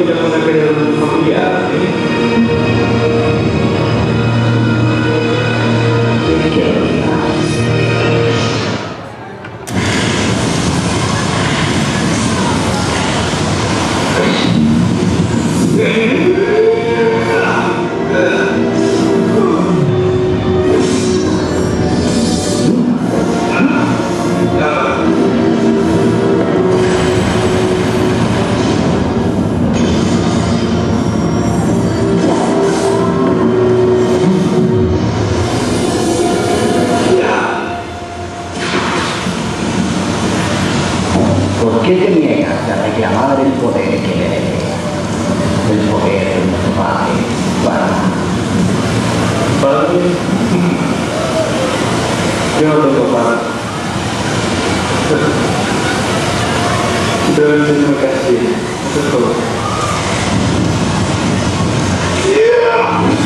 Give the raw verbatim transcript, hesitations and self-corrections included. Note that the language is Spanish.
tidak pernah kehilangan familiar, ¿eh? ¿Por qué te niegas a reclamar el poder que le debes? El poder de nuestro padre, para... Padre, yo no tengo padre. Pero el Señor castiga, eso es todo. Yeah.